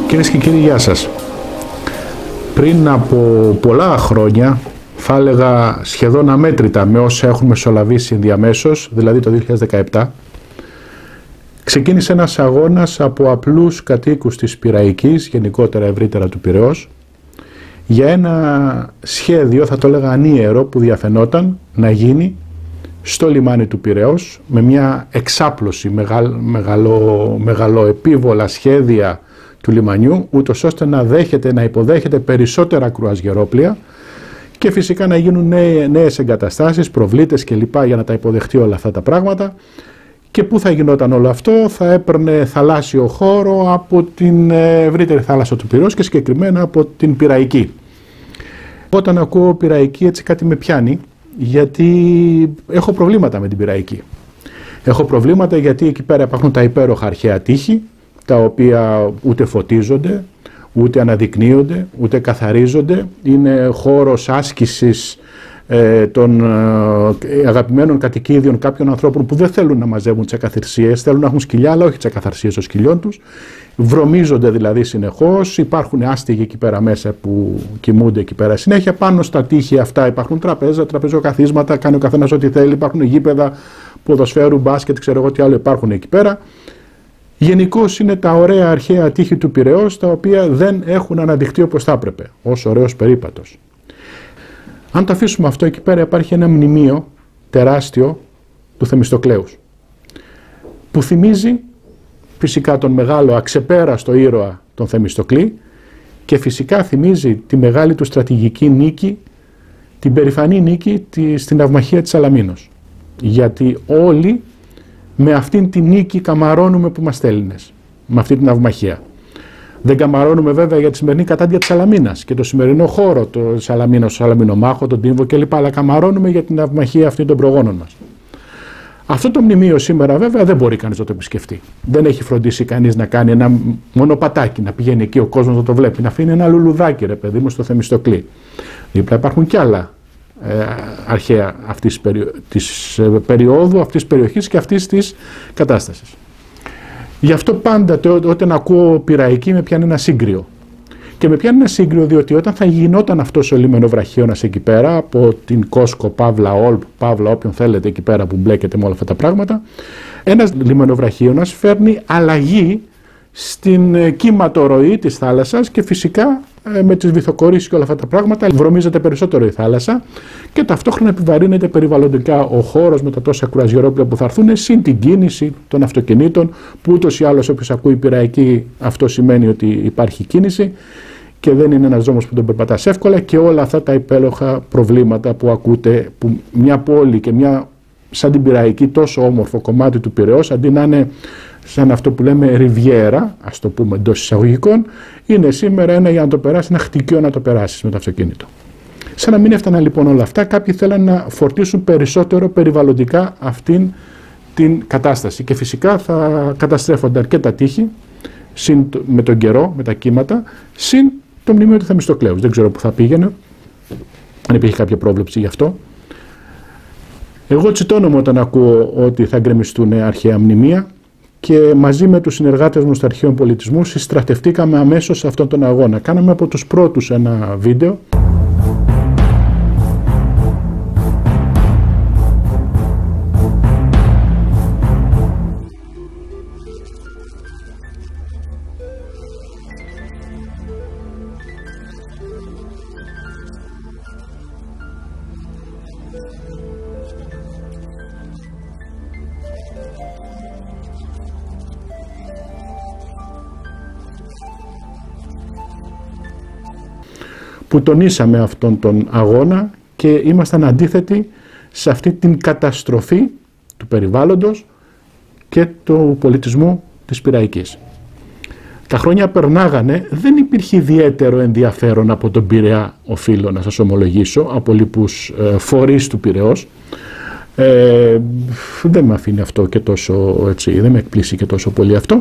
Κυρίες και κύριοι, γεια σας. Πριν από πολλά χρόνια, θα έλεγα σχεδόν αμέτρητα με όσα έχουν μεσολαβήσει ενδιαμέσως, δηλαδή το 2017, ξεκίνησε ένας αγώνας από απλούς κατοίκους της Πειραϊκής, γενικότερα ευρύτερα του Πειραιώς, για ένα σχέδιο, θα το έλεγα ανίερο, που διαφαινόταν να γίνει στο λιμάνι του Πειραιώς με μια εξάπλωση μεγαλοεπίβολα σχέδια του λιμανιού, ούτως ώστε να υποδέχεται περισσότερα κρουαζιερόπλοια και φυσικά να γίνουν νέες εγκαταστάσεις, προβλήτες κλπ. Για να τα υποδεχτεί όλα αυτά τα πράγματα. Και πού θα γινόταν όλο αυτό? Θα έπαιρνε θαλάσσιο χώρο από την ευρύτερη θάλασσα του Πειραιώς και συγκεκριμένα από την Πειραϊκή. Όταν ακούω Πειραϊκή, έτσι κάτι με πιάνει, γιατί έχω προβλήματα με την Πειραϊκή. Έχω προβλήματα γιατί εκεί πέρα υπάρχουν τα υπέροχα αρχαία τείχη, τα οποία ούτε φωτίζονται, ούτε αναδεικνύονται, ούτε καθαρίζονται. Είναι χώρος άσκησης των αγαπημένων κατοικίδιων κάποιων ανθρώπων που δεν θέλουν να μαζεύουν τις ακαθαρσίες, θέλουν να έχουν σκυλιά, αλλά όχι τις ακαθαρσίες των σκυλιών τους. Βρωμίζονται δηλαδή συνεχώς, υπάρχουν άστιγοι εκεί πέρα μέσα που κοιμούνται εκεί πέρα συνέχεια. Πάνω στα τείχη αυτά υπάρχουν τραπεζοκαθίσματα, κάνει ο καθένας ό,τι θέλει, υπάρχουν γήπεδα ποδοσφαίρου, μπάσκετ, ξέρω εγώ τι άλλο υπάρχουν εκεί πέρα. Γενικώς είναι τα ωραία αρχαία τείχη του Πειραιώς, τα οποία δεν έχουν αναδειχθεί όπως θα έπρεπε, ως ωραίος περίπατος. Αν το αφήσουμε αυτό, εκεί πέρα υπάρχει ένα μνημείο τεράστιο του Θεμιστοκλέους, που θυμίζει φυσικά τον μεγάλο αξεπέραστο ήρωα τον Θεμιστοκλή και φυσικά θυμίζει τη μεγάλη του στρατηγική νίκη, την περηφανή νίκη στην ναυμαχία της Σαλαμίνος. Γιατί όλοι με αυτήν την νίκη καμαρώνουμε που είμαστε Έλληνες, με αυτή την ναυμαχία. Δεν καμαρώνουμε βέβαια για τη σημερινή κατάντια της Σαλαμίνας και το σημερινό χώρο του Σαλαμίνος, το Σαλαμινομάχο, τον Τύμβο κλπ. Αλλά καμαρώνουμε για την ναυμαχία αυτή των προγόνων μας. Αυτό το μνημείο σήμερα βέβαια δεν μπορεί κανείς να το επισκεφτεί. Δεν έχει φροντίσει κανείς να κάνει ένα μονοπατάκι, να πηγαίνει εκεί ο κόσμος να το βλέπει, να αφήνει ένα λουλουδάκι, ρε παιδί μου, στο Θεμιστοκλή. Δίπλα υπάρχουν κι άλλα αρχαία αυτής της περίοδου, αυτής της περιοχής και αυτής της κατάστασης. Γι' αυτό πάντα όταν ακούω Πειραϊκή με πιάνει ένα σύγκριο. Και με πιάνει ένα σύγκριο διότι όταν θα γινόταν αυτός ο λιμενοβραχίωνας εκεί πέρα, από την Κόσκο, Παύλα, Όλπ, Παύλα, όποιον θέλετε εκεί πέρα που μπλέκεται με όλα αυτά τα πράγματα, ένας λιμενοβραχίωνας φέρνει αλλαγή στην κύματο-ροή της θάλασσας και φυσικά με τις βυθοκορήσεις και όλα αυτά τα πράγματα βρωμίζεται περισσότερο η θάλασσα και ταυτόχρονα επιβαρύνεται περιβαλλοντικά ο χώρος με τα τόσα κρουαζιερόπλοια που θα έρθουν, συν την κίνηση των αυτοκινήτων, που ούτως ή άλλως όποιος ακούει Πειραϊκή αυτό σημαίνει ότι υπάρχει κίνηση και δεν είναι ένας δρόμος που τον περπατάς εύκολα και όλα αυτά τα υπέλοχα προβλήματα που ακούτε, που μια πόλη και μια σαν την Πειραϊκή τόσο όμορφο κομμάτι του Πειραιώς, αντί να είναι σαν αυτό που λέμε ριβιέρα, ας το πούμε εντός εισαγωγικών, είναι σήμερα για να το περάσει, ένα χτυκείο να το περάσεις με το αυτοκίνητο. Σαν να μην έφταναν λοιπόν όλα αυτά, κάποιοι θέλαν να φορτίσουν περισσότερο περιβαλλοντικά αυτήν την κατάσταση και φυσικά θα καταστρέφονταν και τα τείχη, με τον καιρό, με τα κύματα, συν το μνημείο του Θεμιστοκλέους. Δεν ξέρω που θα πήγαινε, αν υπήρχε κάποια πρόβλεψη γι' αυτό. Εγώ τσιτώνομαι όταν ακούω ότι θα γκρεμιστούν αρχαία μνημεία και μαζί με τους συνεργάτες μου στο Αρχαίο Πολιτισμού συστρατευτήκαμε αμέσως σε αυτόν τον αγώνα. Κάναμε από τους πρώτους ένα βίντεο. Που τονίσαμε αυτόν τον αγώνα και ήμασταν αντίθετοι σε αυτή την καταστροφή του περιβάλλοντος και του πολιτισμού της Πειραϊκής. Τα χρόνια περνάγανε, δεν υπήρχε ιδιαίτερο ενδιαφέρον από τον Πειραιά, οφείλω να σας ομολογήσω, από λοιπούς φορείς του Πειραιώς. Δεν με αφήνει αυτό και τόσο, έτσι, δεν με εκπλήσει και τόσο πολύ αυτό.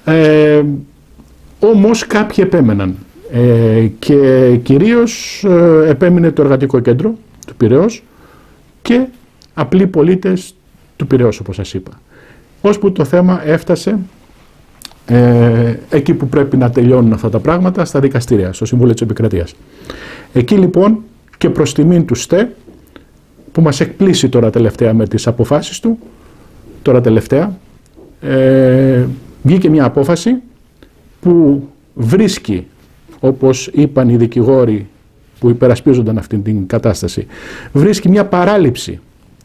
Όμως κάποιοι επέμεναν. Και κυρίως επέμεινε το εργατικό κέντρο του Πειραιώς και απλοί πολίτες του Πειραιώς, όπως σας είπα. Ώσπου το θέμα έφτασε εκεί που πρέπει να τελειώνουν αυτά τα πράγματα, στα δικαστήρια, στο Συμβούλιο της Επικρατείας. Εκεί λοιπόν και προς τιμήν του ΣΤΕ, που μας εκπλήσει τώρα τελευταία με τις αποφάσεις του, τώρα τελευταία, βγήκε μια απόφαση που βρίσκει, όπως είπαν οι δικηγόροι που υπερασπίζονταν αυτή την κατάσταση, βρίσκει μια παράληψη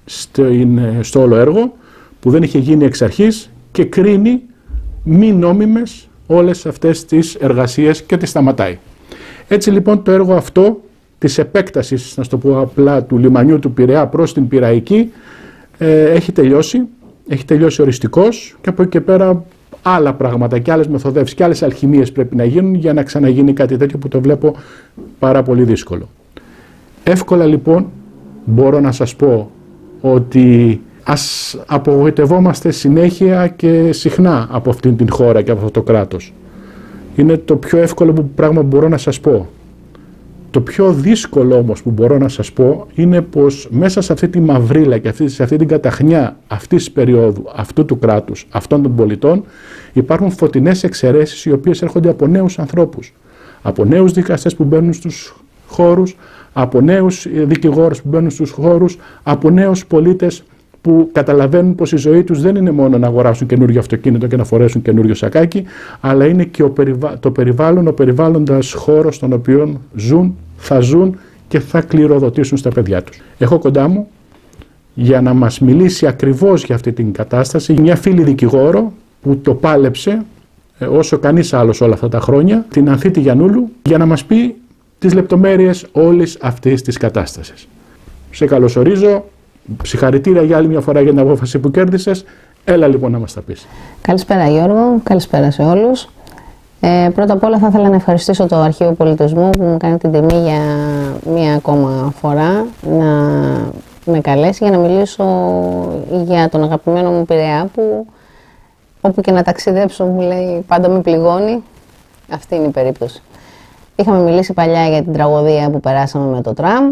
στο όλο έργο που δεν είχε γίνει εξ αρχής και κρίνει μη νόμιμες όλες αυτές τις εργασίες και τις σταματάει. Έτσι λοιπόν το έργο αυτό της επέκτασης, να το πω απλά, του λιμανιού του Πειραιά προς την Πειραϊκή έχει τελειώσει οριστικώς, και από εκεί και πέρα άλλα πράγματα και άλλες μεθοδεύσεις και άλλες αλχημίες πρέπει να γίνουν για να ξαναγίνει κάτι τέτοιο που το βλέπω πάρα πολύ δύσκολο. Εύκολα λοιπόν μπορώ να σας πω ότι ας απογοητευόμαστε συνέχεια και συχνά από αυτήν την χώρα και από αυτό το κράτος. Είναι το πιο εύκολο πράγμα που μπορώ να σας πω. Το πιο δύσκολο όμως που μπορώ να σας πω είναι πως μέσα σε αυτή τη μαυρίλα και σε αυτή την καταχνιά αυτής της περίοδου, αυτού του κράτους, αυτών των πολιτών, υπάρχουν φωτεινές εξαιρέσεις οι οποίες έρχονται από νέους ανθρώπους. Από νέους δικαστές που μπαίνουν στους χώρους, από νέους δικηγόρους που μπαίνουν στους χώρους, από νέους πολίτες που καταλαβαίνουν πως η ζωή τους δεν είναι μόνο να αγοράσουν καινούριο αυτοκίνητο και να φορέσουν καινούριο σακάκι, αλλά είναι και το περιβάλλον, ο περιβάλλοντας χώρος στον οποίο ζουν, θα ζουν και θα κληροδοτήσουν στα παιδιά τους. Έχω κοντά μου, για να μας μιλήσει ακριβώς για αυτή την κατάσταση, μια φίλη δικηγόρο που το πάλεψε όσο κανείς άλλος όλα αυτά τα χρόνια, την Ανθίτη Γιαννούλου, για να μας πει τις λεπτομέρειες όλης αυτής της κατάστασης. Σε καλωσορίζω. Συγχαρητήρια για άλλη μια φορά για την απόφαση που κέρδισες. Έλα λοιπόν να μας τα πεις. Καλησπέρα Γιώργο, καλησπέρα σε όλους. Πρώτα απ' όλα θα ήθελα να ευχαριστήσω το Αρχείο Πολιτισμού που μου κάνει την τιμή για μία ακόμα φορά να με καλέσει για να μιλήσω για τον αγαπημένο μου Πειραιά, που όπου και να ταξιδέψω μου λέει πάντα με πληγώνει. Αυτή είναι η περίπτωση. Είχαμε μιλήσει παλιά για την τραγωδία που περάσαμε με το τραμ.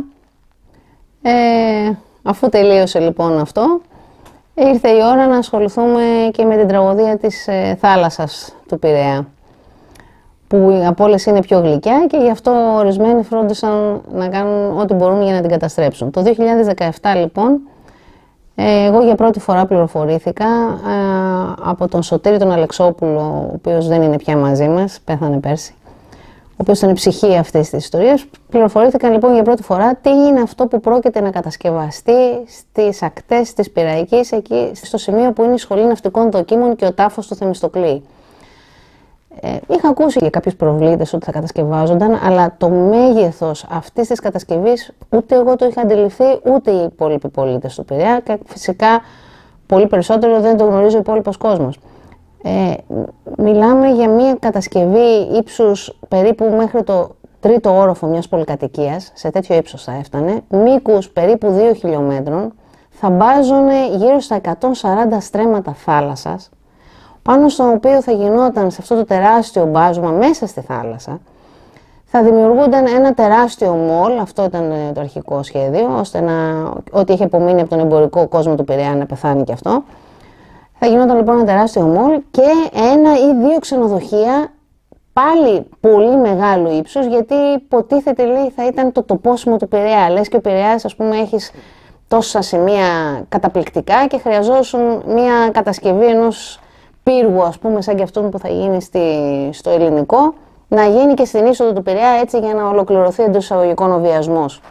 Αφού τελείωσε λοιπόν αυτό, ήρθε η ώρα να ασχοληθούμε και με την τραγωδία της θάλασσας του Πειραιά, που από όλες είναι πιο γλυκιά και γι' αυτό ορισμένοι φρόντισαν να κάνουν ό,τι μπορούν για να την καταστρέψουν. Το 2017 λοιπόν, εγώ για πρώτη φορά πληροφορήθηκα από τον Σωτήρη τον Αλεξόπουλο, ο οποίος δεν είναι πια μαζί μας, πέθανε πέρσι, ο οποίος ήταν η ψυχή αυτής της ιστορίας. Πληροφορήθηκαν λοιπόν για πρώτη φορά τι είναι αυτό που πρόκειται να κατασκευαστεί στις ακτές της Πειραϊκής, εκεί στο σημείο που είναι η Σχολή Ναυτικών Δοκίμων και ο τάφος του Θεμιστοκλή. Είχα ακούσει για κάποιους προβλήτες ότι θα κατασκευάζονταν, αλλά το μέγεθος αυτής της κατασκευής ούτε εγώ το είχα αντιληφθεί, ούτε οι υπόλοιποι πολίτες του Πειραιά, και φυσικά πολύ περισσότερο δεν το γνωρίζει ο υπόλοιπος κόσμος. Μιλάμε για μια κατασκευή ύψους περίπου μέχρι το τρίτο όροφο μιας πολυκατοικίας, σε τέτοιο ύψος θα έφτανε, μήκους περίπου 2 χιλιόμετρων, θα μπάζωνε γύρω στα 140 στρέμματα θάλασσας, πάνω στο οποίο θα γινόταν σε αυτό το τεράστιο μπάζωμα μέσα στη θάλασσα, θα δημιουργούνταν ένα τεράστιο μολ, αυτό ήταν το αρχικό σχέδιο, ώστε ό,τι είχε απομείνει από τον εμπορικό κόσμο του Πειραιά να πεθάνει και αυτό. Θα γινόταν λοιπόν ένα τεράστιο μολ και ένα ή δύο ξενοδοχεία πάλι πολύ μεγάλου ύψους, γιατί υποτίθεται λέει θα ήταν το τοπόσιμο του Πειραιά. Λες και ο Πειραιάς, ας πούμε, έχεις τόσα σημεία καταπληκτικά και χρειαζόσουν μια κατασκευή ενός πύργου, ας πούμε, σαν και αυτόν που θα γίνει στο ελληνικό, να γίνει και στην είσοδο του Πειραιά, έτσι για να ολοκληρωθεί εντός εισαγωγικών ο βιασμός.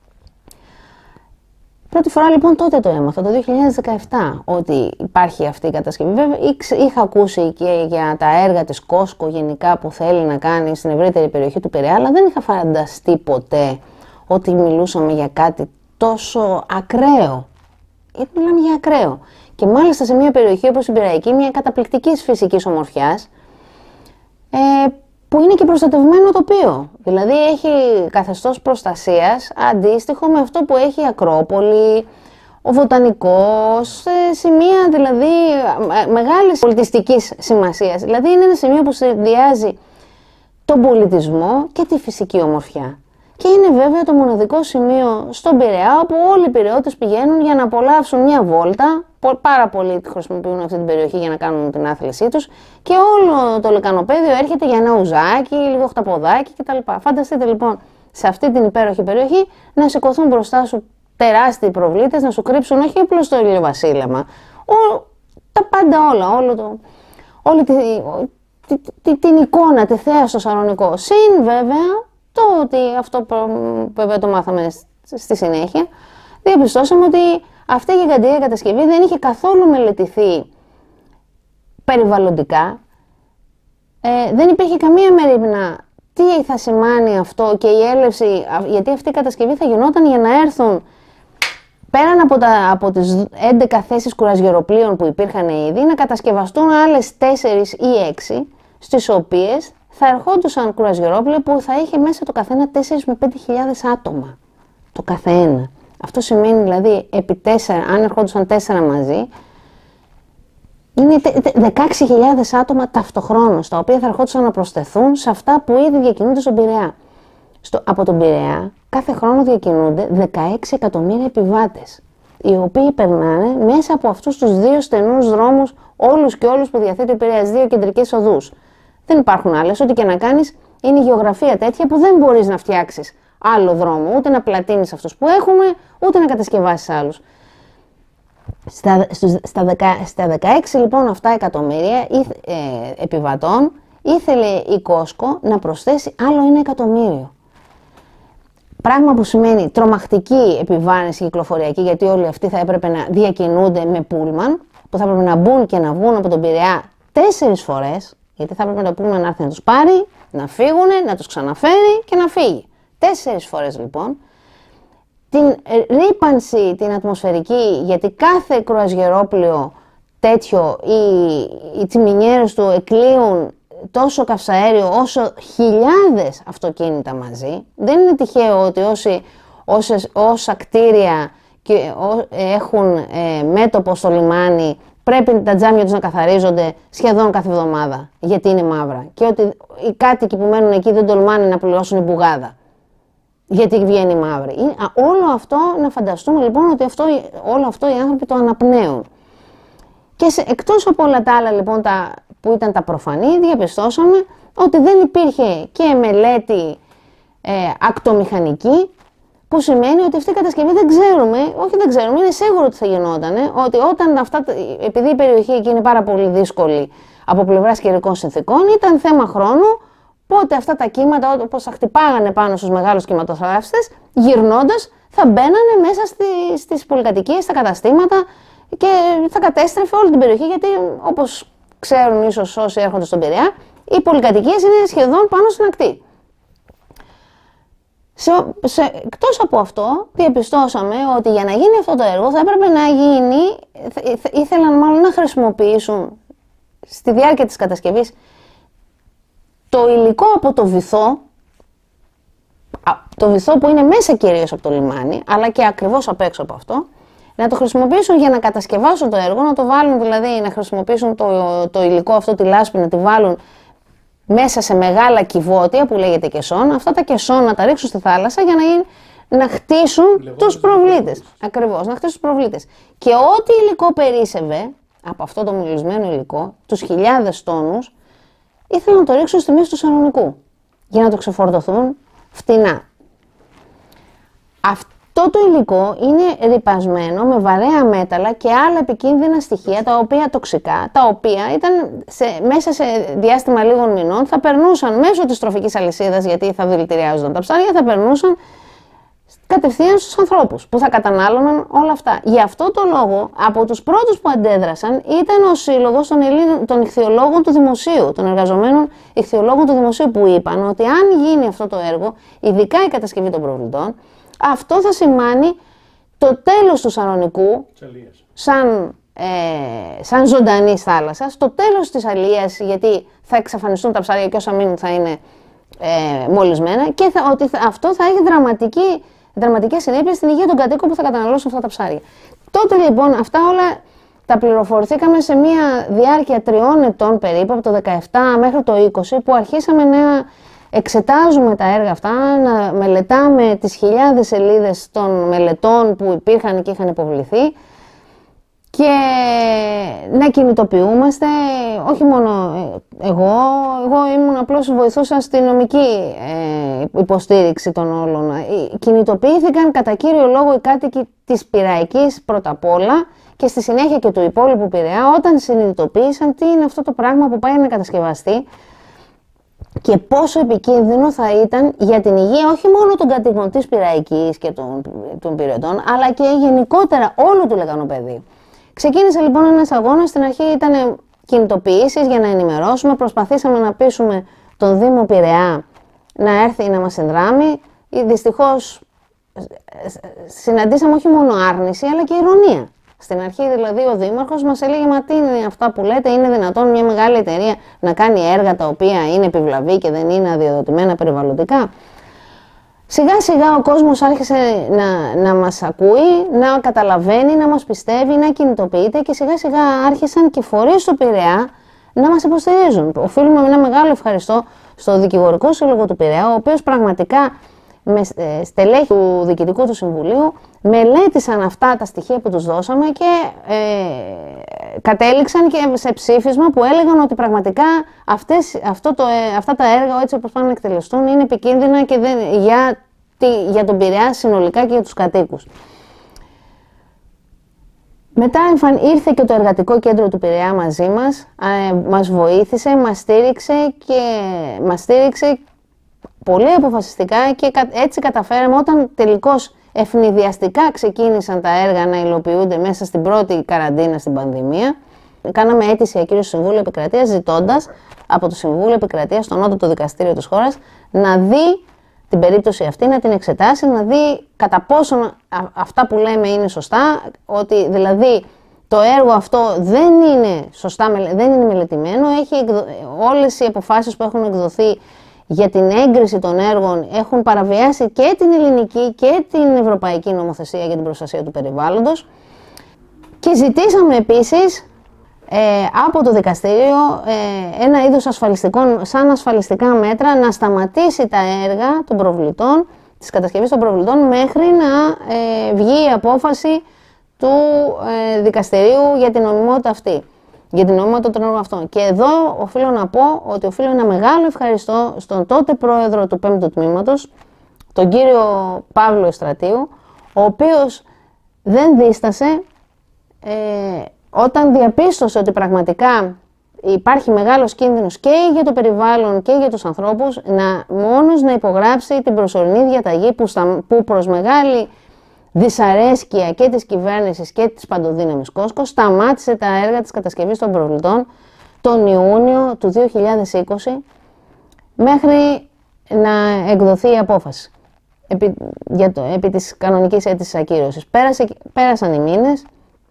Πρώτη φορά λοιπόν τότε το έμαθα, το 2017, ότι υπάρχει αυτή η κατασκευή. Βέβαια είχα ακούσει και για τα έργα της Κόσκο γενικά που θέλει να κάνει στην ευρύτερη περιοχή του Πειραιά, αλλά δεν είχα φανταστεί ποτέ ότι μιλούσαμε για κάτι τόσο ακραίο. Γιατί μιλάμε για ακραίο. Και μάλιστα σε μια περιοχή όπως η Πειραϊκή, μια καταπληκτικής φυσικής ομορφιάς, που είναι και προστατευμένο τοπίο. Δηλαδή έχει καθεστώς προστασίας αντίστοιχο με αυτό που έχει η Ακρόπολη, ο Βοτανικός, σημεία δηλαδή μεγάλης πολιτιστικής σημασίας. Δηλαδή είναι ένα σημείο που συνδυάζει τον πολιτισμό και τη φυσική ομορφιά. Και είναι βέβαια το μοναδικό σημείο στον Πειραιά όπου όλοι οι Πειραιώτες πηγαίνουν για να απολαύσουν μια βόλτα. Πάρα πολλοί χρησιμοποιούν αυτή την περιοχή για να κάνουν την άθλησή τους και όλο το λεκανοπέδιο έρχεται για ένα ουζάκι, λίγο χταποδάκι κτλ. Φανταστείτε λοιπόν σε αυτή την υπέροχη περιοχή να σηκωθούν μπροστά σου τεράστιοι προβλήτες, να σου κρύψουν όχι απλώς το ηλιοβασίλεμα, τα πάντα όλα, όλη την εικόνα, τη θέα στο Σαρονικό. Συν βέβαια το ότι αυτό βέβαια το μάθαμε στη συνέχεια, διαπιστώσαμε ότι αυτή η γιγαντιαία κατασκευή δεν είχε καθόλου μελετηθεί περιβαλλοντικά, δεν υπήρχε καμία μερίμνα τι θα σημάνει αυτό και η έλευση, γιατί αυτή η κατασκευή θα γινόταν για να έρθουν πέραν από τις 11 θέσεις κουρασγεροπλοίων που υπήρχαν ήδη, να κατασκευαστούν άλλες 4 ή 6, στις οποίες θα ερχόντουσαν κουρασγερόπλοια που θα είχε μέσα το καθένα 4 με 5.000 άτομα. Το καθένα. Αυτό σημαίνει δηλαδή επί 4, αν ερχόντουσαν 4 μαζί, είναι 16.000 άτομα ταυτοχρόνως, τα οποία θα ερχόντουσαν να προσθεθούν σε αυτά που ήδη διακινούνται στον Πειραιά. Από τον Πειραιά κάθε χρόνο διακινούνται 16 εκατομμύρια επιβάτες, οι οποίοι περνάνε μέσα από αυτούς τους 2 στενούς δρόμους, όλους και όλους που διαθέτει ο Πειραιάς, 2 κεντρικές οδούς. Δεν υπάρχουν άλλες, ό,τι και να κάνεις είναι η γεωγραφία τέτοια που δεν μπορείς να φτιάξεις άλλο δρόμο, ούτε να πλατείνεις αυτούς που έχουμε, ούτε να κατασκευάσεις άλλους. Στα 16 λοιπόν αυτά εκατομμύρια επιβατών ήθελε η Κόσκο να προσθέσει άλλο 1 εκατομμύριο. Πράγμα που σημαίνει τρομακτική επιβάρυνση κυκλοφοριακή, γιατί όλοι αυτοί θα έπρεπε να διακινούνται με πούλμαν, που θα έπρεπε να μπουν και να βγουν από τον Πειραιά 4 φορές, γιατί θα έπρεπε το πούλμαν να έρθει να τους πάρει, να φύγουν, να τους ξαναφέρει και να φύγει. 4 φορές λοιπόν. Την ρύπανση την ατμοσφαιρική, γιατί κάθε κρουαζιερόπλοιο τέτοιο, οι τσιμινιέρες του εκλείουν τόσο καυσαέριο όσο χιλιάδες αυτοκίνητα μαζί. Δεν είναι τυχαίο ότι όσα κτίρια και έχουν μέτωπο στο λιμάνι πρέπει τα τζάμια τους να καθαρίζονται σχεδόν κάθε εβδομάδα, γιατί είναι μαύρα. Και ότι οι κάτοικοι που μένουν εκεί δεν τολμάνε να πληρώσουν μπουγάδα, γιατί βγαίνει μαύρη. Όλο αυτό, να φανταστούμε λοιπόν ότι όλο αυτό οι άνθρωποι το αναπνέουν. Και εκτός από όλα τα άλλα λοιπόν που ήταν τα προφανή, διαπιστώσαμε ότι δεν υπήρχε και μελέτη ακτομηχανική, που σημαίνει ότι αυτή η κατασκευή δεν ξέρουμε, είναι σίγουρο ότι θα γινότανε, ότι επειδή η περιοχή εκεί είναι πάρα πολύ δύσκολη από πλευράς καιρικών συνθηκών, ήταν θέμα χρόνου, πότε αυτά τα κύματα, όπως θα χτυπάγανε πάνω στους μεγάλους κυματοθράφιστες, γυρνώντας θα μπαίνανε μέσα στις πολυκατοικίες, στα καταστήματα και θα κατέστρεφε όλη την περιοχή, γιατί όπως ξέρουν ίσως όσοι έρχονται στον Πειραιά, οι πολυκατοικίες είναι σχεδόν πάνω στην ακτή. Εκτός από αυτό, διαπιστώσαμε ότι για να γίνει αυτό το έργο θα έπρεπε να γίνει, ήθελαν μάλλον να χρησιμοποιήσουν στη διάρκεια της κατασκευής το υλικό από το βυθό που είναι μέσα κυρίως από το λιμάνι, αλλά και ακριβώς απ' έξω από αυτό, να το χρησιμοποιήσουν για να κατασκευάσουν το έργο, να το βάλουν δηλαδή, να χρησιμοποιήσουν το υλικό αυτό, τη λάσπη, να τη βάλουν μέσα σε μεγάλα κυβότια που λέγεται κεσόν, αυτά τα κεσόν να τα ρίξουν στη θάλασσα για να χτίσουν τους προβλήτες. Ακριβώς, να χτίσουν τους προβλήτες. Και ό,τι υλικό περίσσευε από αυτό το μολυσμένο υλικό, τους χιλιάδες τόνους, ήθελαν να το ρίξουν στη μέση του Σαρονικού για να το ξεφορτωθούν φτηνά. Αυτό το υλικό είναι ρυπασμένο με βαρέα μέταλλα και άλλα επικίνδυνα στοιχεία, τα οποία τοξικά, τα οποία μέσα σε διάστημα λίγων μηνών θα περνούσαν μέσω της τροφικής αλυσίδας, γιατί θα δηλητηριάζονταν τα ψάρια, θα περνούσαν κατευθείαν στους ανθρώπους που θα κατανάλωναν όλα αυτά. Γι' αυτό το λόγο, από τους πρώτους που αντέδρασαν ήταν ο Σύλλογος των Ιχθυολόγων του Δημοσίου, των εργαζομένων Ιχθυολόγων του Δημοσίου, που είπαν ότι αν γίνει αυτό το έργο, ειδικά η κατασκευή των προβλητών, αυτό θα σημάνει το τέλος του Σαρονικού σαν ζωντανής θάλασσας, το τέλος της αλίας, γιατί θα εξαφανιστούν τα ψάρια και όσα μείνουν θα είναι μολυσμένα, και ότι αυτό θα έχει δραματικές συνέπειες στην υγεία των κατοίκων που θα καταναλώσουν αυτά τα ψάρια. Τότε λοιπόν αυτά όλα τα πληροφορηθήκαμε σε μια διάρκεια 3 ετών περίπου, από το 17 μέχρι το 20, που αρχίσαμε να εξετάζουμε τα έργα αυτά, να μελετάμε τις χιλιάδες σελίδες των μελετών που υπήρχαν και είχαν υποβληθεί και να κινητοποιούμαστε, όχι μόνο εγώ ήμουν απλώς βοηθούσα στη νομική υποστήριξη των όλων. Κινητοποιήθηκαν κατά κύριο λόγο οι κάτοικοι της Πειραϊκής πρώτα απ' όλα και στη συνέχεια και του υπόλοιπου Πειραιά, όταν συνειδητοποίησαν τι είναι αυτό το πράγμα που πάει να κατασκευαστεί και πόσο επικίνδυνο θα ήταν για την υγεία όχι μόνο των κατοίκων της Πειραϊκής και των Πειραιτών, αλλά και γενικότερα όλου του Λεγανοπεδίου. Ξεκίνησε λοιπόν ένας αγώνας, στην αρχή ήταν κινητοποιήσεις για να ενημερώσουμε, προσπαθήσαμε να πείσουμε τον Δήμο Πειραιά να έρθει να μας συνδράμει. Δυστυχώς συναντήσαμε όχι μόνο άρνηση αλλά και ηρωνία. Στην αρχή δηλαδή ο Δήμαρχος μας έλεγε «Μα τι είναι αυτά που λέτε, είναι δυνατόν μια μεγάλη εταιρεία να κάνει έργα τα οποία είναι επιβλαβή και δεν είναι αδειοδοτημένα περιβαλλοντικά». Σιγά σιγά ο κόσμος άρχισε να μας ακούει, να καταλαβαίνει, να μας πιστεύει, να κινητοποιείται και σιγά σιγά άρχισαν και φορείς στο Πειραιά να μας υποστηρίζουν. Οφείλουμε ένα μεγάλο ευχαριστώ στο Δικηγορικό Σύλλογο του Πειραιά, ο οποίος πραγματικά με στελέχη του Διοικητικού του Συμβουλίου μελέτησαν αυτά τα στοιχεία που τους δώσαμε και κατέληξαν και σε ψήφισμα που έλεγαν ότι πραγματικά αυτά τα έργα έτσι όπως πάνε να εκτελεστούν είναι επικίνδυνα και για τον Πειραιά συνολικά και για τους κατοίκους. Μετά ήρθε και το Εργατικό Κέντρο του Πειραιά μαζί μας, μας βοήθησε, μας στήριξε πολύ αποφασιστικά και έτσι καταφέραμε όταν τελικώς ευνηδιαστικά ξεκίνησαν τα έργα να υλοποιούνται μέσα στην πρώτη καραντίνα στην πανδημία. Κάναμε αίτηση ακύρωση στο Συμβούλιο Επικρατείας ζητώντας από το Συμβούλιο Επικρατείας, στο Νότατο Δικαστήριο της χώρας, να δει την περίπτωση αυτή, να την εξετάσει, να δει κατά πόσο αυτά που λέμε είναι σωστά, ότι δηλαδή το έργο αυτό δεν είναι σωστά, δεν είναι μελετημένο, όλες οι αποφάσεις που έχουν εκδοθεί για την έγκριση των έργων έχουν παραβιάσει και την ελληνική και την ευρωπαϊκή νομοθεσία για την προστασία του περιβάλλοντος και ζητήσαμε επίσης από το δικαστήριο ένα είδος σαν ασφαλιστικά μέτρα να σταματήσει τα έργα των προβλητών, της κατασκευής των προβλητών μέχρι να βγει η απόφαση του δικαστηρίου για την νομιμότητα αυτή. Για την νομιμότητα των έργων αυτών. Και εδώ οφείλω να πω ότι οφείλω ένα μεγάλο ευχαριστώ στον τότε πρόεδρο του 5ου Τμήματος, τον κύριο Παύλο Εστρατείου, ο οποίος δεν δίστασε όταν διαπίστωσε ότι πραγματικά υπάρχει μεγάλος κίνδυνος και για το περιβάλλον και για τους ανθρώπους, μόνος να υπογράψει την προσωρινή διαταγή που προς μεγάλη δυσαρέσκεια και της κυβέρνησης και της παντοδύναμης Κόσκο σταμάτησε τα έργα της κατασκευής των προβλητών τον Ιούνιο του 2020 μέχρι να εκδοθεί η απόφαση επί της κανονικής αίτησης ακύρωσης. Πέρασαν οι μήνες,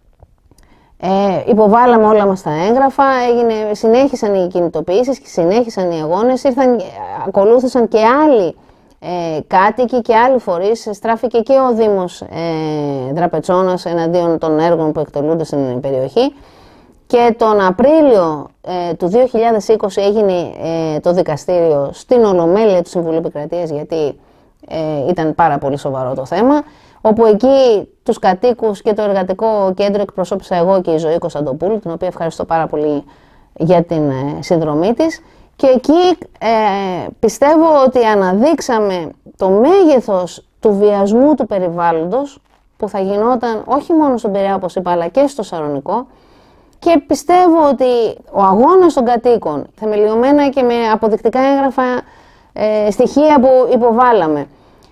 υποβάλαμε όλα μας τα έγγραφα, συνέχισαν οι κινητοποιήσεις και συνέχισαν οι αγώνες, ακολούθησαν και άλλοι κάτοικοι και άλλοι φορείς, στράφηκε και ο Δήμος Δραπετσώνας εναντίον των έργων που εκτελούνται στην περιοχή και τον Απρίλιο του 2020 έγινε το δικαστήριο στην Ολομέλεια του Συμβουλίου Επικρατείας γιατί ήταν πάρα πολύ σοβαρό το θέμα, όπου εκεί τους κατοίκους και το εργατικό κέντρο εκπροσώπησα εγώ και η Ζωή Κωνσταντοπούλου, την οποία ευχαριστώ πάρα πολύ για την συνδρομή της. Και εκεί πιστεύω ότι αναδείξαμε το μέγεθος του βιασμού του περιβάλλοντος που θα γινόταν όχι μόνο στον Πειραιά όπως είπα αλλά και στο Σαρονικό και πιστεύω ότι ο αγώνας των κατοίκων, θεμελιωμένα και με αποδεικτικά έγγραφα στοιχεία που υποβάλαμε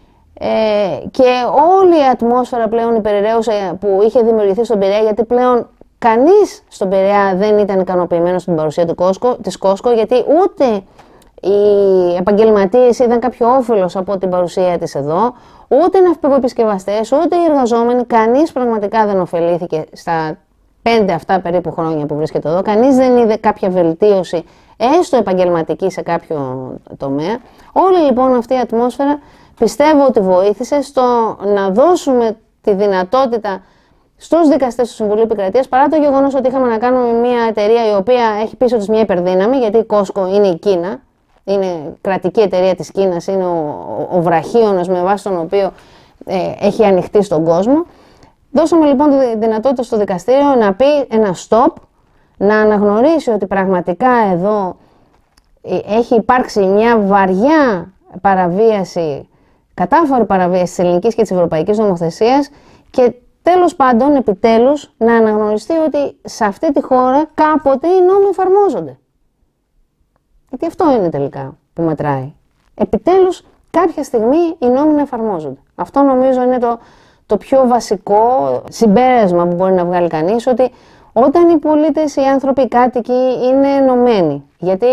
και όλη η ατμόσφαιρα πλέον υπερηραίουσα που είχε δημιουργηθεί στον Πειραιά, γιατί πλέον κανείς στον Πειραιά δεν ήταν ικανοποιημένος στην παρουσία της Κόσκο, γιατί ούτε οι επαγγελματίες είδαν κάποιο όφελος από την παρουσία της εδώ, ούτε οι ναυπηγοεπισκευαστές, ούτε οι εργαζόμενοι, κανείς πραγματικά δεν ωφελήθηκε στα 5 αυτά περίπου χρόνια που βρίσκεται εδώ, κανείς δεν είδε κάποια βελτίωση, έστω επαγγελματική σε κάποιο τομέα. Όλη λοιπόν αυτή η ατμόσφαιρα πιστεύω ότι βοήθησε στο να δώσουμε τη δυνατότητα στους δικαστές του Συμβουλίου Επικρατείας, παρά το γεγονός ότι είχαμε να κάνουμε μια εταιρεία η οποία έχει πίσω της μια υπερδύναμη, γιατί η Κόσκο είναι η Κίνα, είναι κρατική εταιρεία της Κίνας, είναι ο βραχίωνας με βάση τον οποίο έχει ανοιχτεί στον κόσμο. Δώσαμε λοιπόν τη δυνατότητα στο δικαστήριο να πει ένα stop, να αναγνωρίσει ότι πραγματικά εδώ έχει υπάρξει μια βαριά παραβίαση, κατάφορη παραβίαση της ελληνικής και της ευρωπαϊκής νομοθεσίας και τέλος πάντων, επιτέλους, να αναγνωριστεί ότι σε αυτή τη χώρα κάποτε οι νόμοι εφαρμόζονται. Γιατί αυτό είναι τελικά που μετράει. Επιτέλους, κάποια στιγμή οι νόμοι να εφαρμόζονται. Αυτό νομίζω είναι το πιο βασικό συμπέρασμα που μπορεί να βγάλει κανείς, ότι όταν οι πολίτες, οι άνθρωποι, οι κάτοικοι είναι ενωμένοι, γιατί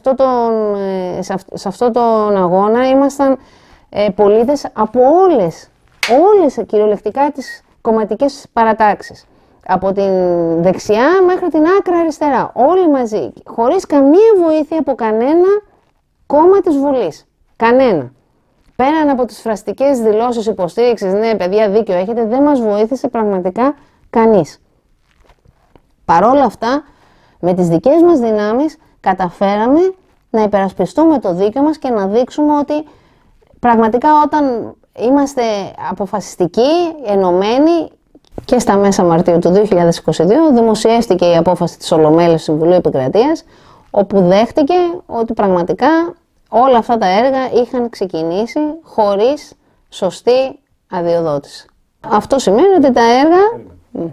σε αυτό τον αγώνα ήμασταν πολίτες από όλες κυριολεκτικά τις κομματικές παρατάξεις. Από την δεξιά μέχρι την άκρα αριστερά, όλοι μαζί, χωρίς καμία βοήθεια από κανένα κόμμα της Βουλής. Κανένα. Πέραν από τις φραστικές δηλώσεις υποστήριξης, ναι παιδιά δίκιο έχετε, δεν μας βοήθησε πραγματικά κανείς. Παρόλα αυτά, με τις δικές μας δυνάμεις καταφέραμε να υπερασπιστούμε το δίκαιο μας και να δείξουμε ότι πραγματικά όταν είμαστε αποφασιστικοί, ενωμένοι, και στα μέσα Μαρτίου του 2022 δημοσιεύτηκε η απόφαση της Ολομέλειας του Συμβουλίου Επικρατείας, όπου δέχτηκε ότι πραγματικά όλα αυτά τα έργα είχαν ξεκινήσει χωρίς σωστή αδειοδότηση. Αυτό σημαίνει ότι τα έργα...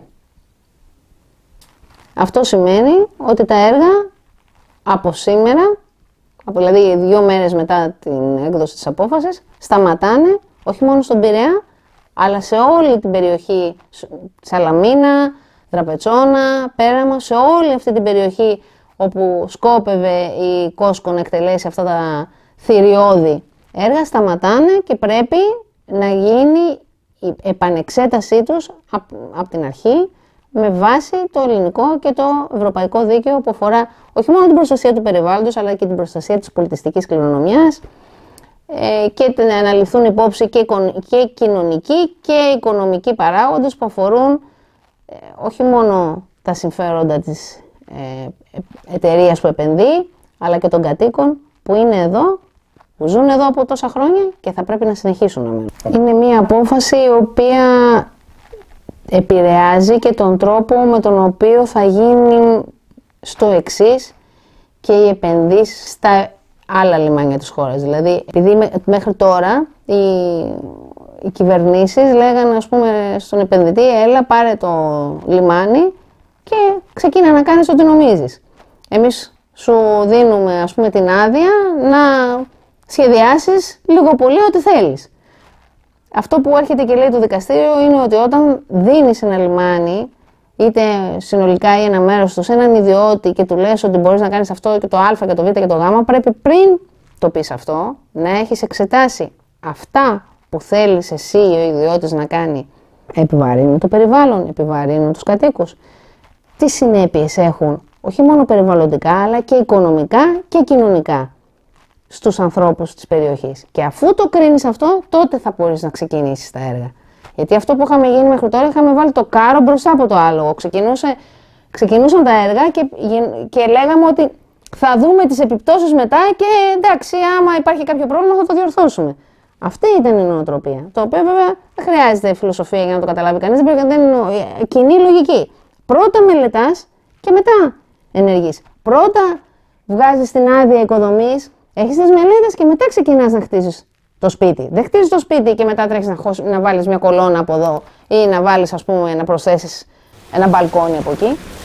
Αυτό σημαίνει ότι τα έργα από σήμερα, δηλαδή 2 μέρες μετά την έκδοση της απόφασης, σταματάνε όχι μόνο στον Πειραιά, αλλά σε όλη την περιοχή, Σαλαμίνα, Δραπετσόνα, Πέραμο, σε όλη αυτή την περιοχή όπου σκόπευε η Κόσκο να εκτελέσει αυτά τα θηριώδη έργα, σταματάνε και πρέπει να γίνει η επανεξέτασή τους από την αρχή με βάση το ελληνικό και το ευρωπαϊκό δίκαιο που αφορά όχι μόνο την προστασία του περιβάλλοντος αλλά και την προστασία της πολιτιστικής κληρονομιάς και να αναλυθούν υπόψη και κοινωνικοί και οικονομικοί παράγοντες που αφορούν όχι μόνο τα συμφέροντα της εταιρείας που επενδύει, αλλά και των κατοίκων που είναι εδώ, που ζουν εδώ από τόσα χρόνια και θα πρέπει να συνεχίσουν να μένουν. Είναι μια απόφαση η οποία επηρεάζει και τον τρόπο με τον οποίο θα γίνει στο εξής και οι επενδύσεις στα άλλα λιμάνια της χώρας. Δηλαδή, επειδή μέχρι τώρα οι κυβερνήσεις λέγανε, ας πούμε, στον επενδυτή, έλα πάρε το λιμάνι και ξεκίνα να κάνεις ό,τι νομίζεις. Εμείς σου δίνουμε, ας πούμε, την άδεια να σχεδιάσεις λίγο πολύ ό,τι θέλεις. Αυτό που έρχεται και λέει το δικαστήριο είναι ότι όταν δίνεις ένα λιμάνι, είτε συνολικά ή ένα μέρος του, σε έναν ιδιώτη και του λες ότι μπορείς να κάνεις αυτό και το α και το β και το γ, πρέπει πριν το πεις αυτό, να έχεις εξετάσει αυτά που θέλεις εσύ ο ιδιώτης να κάνει. Επιβαρύνουν το περιβάλλον, επιβαρύνουν τους κατοίκους. Τι συνέπειες έχουν, όχι μόνο περιβαλλοντικά, αλλά και οικονομικά και κοινωνικά στους ανθρώπους της περιοχής. Και αφού το κρίνεις αυτό, τότε θα μπορείς να ξεκινήσεις τα έργα. Γιατί αυτό που είχαμε γίνει μέχρι τώρα, είχαμε βάλει το κάρο μπροστά από το άλογο. Ξεκινούσαν τα έργα και λέγαμε ότι θα δούμε τις επιπτώσεις μετά και εντάξει, άμα υπάρχει κάποιο πρόβλημα θα το διορθώσουμε. Αυτή ήταν η νοοτροπία. Το οποίο βέβαια δεν χρειάζεται φιλοσοφία για να το καταλάβει κανείς, δεν είναι κοινή λογική. Πρώτα μελετάς και μετά ενεργείς. Πρώτα βγάζεις την άδεια οικοδομής, έχεις τις μελέτες και μετά ξεκινάς να χτίζεις το σπίτι. Δεν χτίζεις το σπίτι και μετά τρέχεις να βάλεις μια κολόνα από εδώ ή να βάλεις, ας πούμε, να προσθέσεις ένα μπαλκόνι από εκεί.